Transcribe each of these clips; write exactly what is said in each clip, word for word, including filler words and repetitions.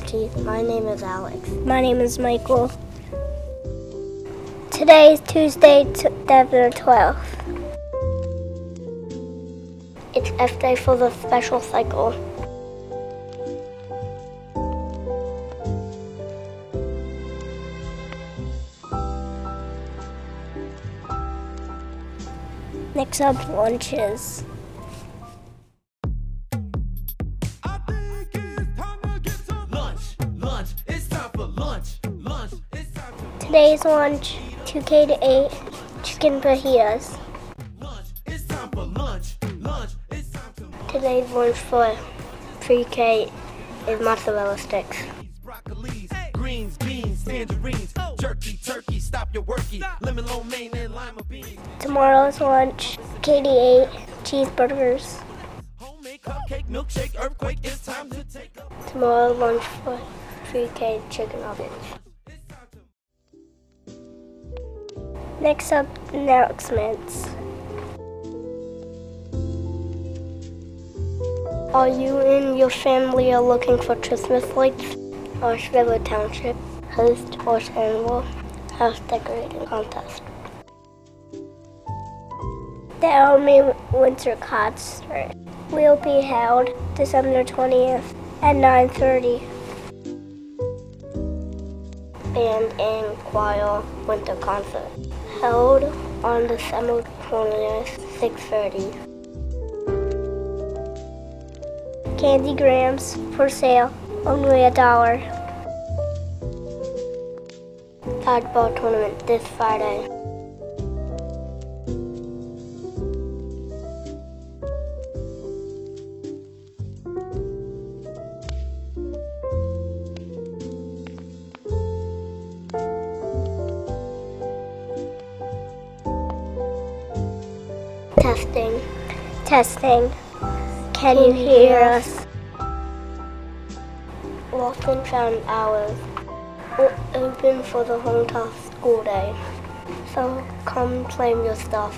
T. My name is Alex. My name is Michael. Today is Tuesday, September twelfth. It's F Day for the special cycle. Next up, lunches. Today's lunch, two K to eight, chicken fajitas. Today's lunch for three K is mozzarella sticks. Greens, beans, tangerines, jerky, turkey, stop your worky, lemon lo mein and lima beans. Tomorrow's lunch, K to eight, cheeseburgers. Homemade cupcake, milkshake, earthquake, it's time to take up. Tomorrow's lunch for three K, chicken nuggets. Next up, announcements. Are you and your family are looking for Christmas lights? Asheville Township hosts Horse Annual House Decorating Contest. The Army Winter Concert will be held December twentieth at nine thirty. Band and Choir Winter Concert held on December twentieth, six thirty. Candy grams for sale, only a dollar. Dodgeball tournament this Friday. Testing. Testing. Can you hear us? Lost and found hours will open for the whole entire school day. So come claim your stuff.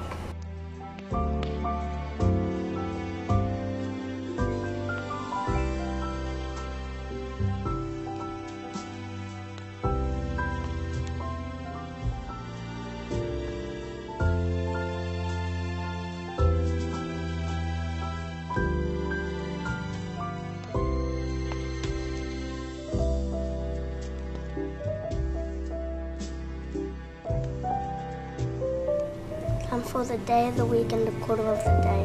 Come for the day of the week and the quarter of the day.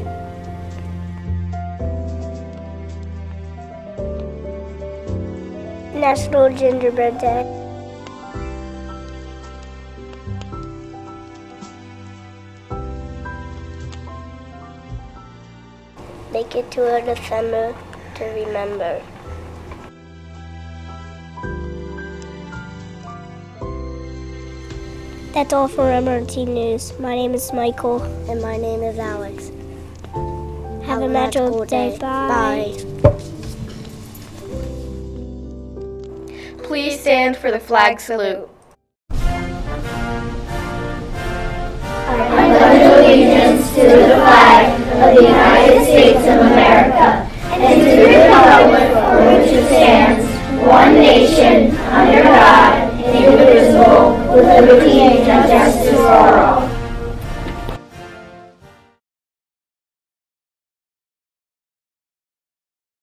National Gingerbread Day. Make it to a December to remember. That's all for M R T News. My name is Michael. And my name is Alex. Have, Have a a magical magical day. day. Bye. Bye. Please stand for the flag salute. I pledge allegiance to the flag of the United States of America and to the republic for which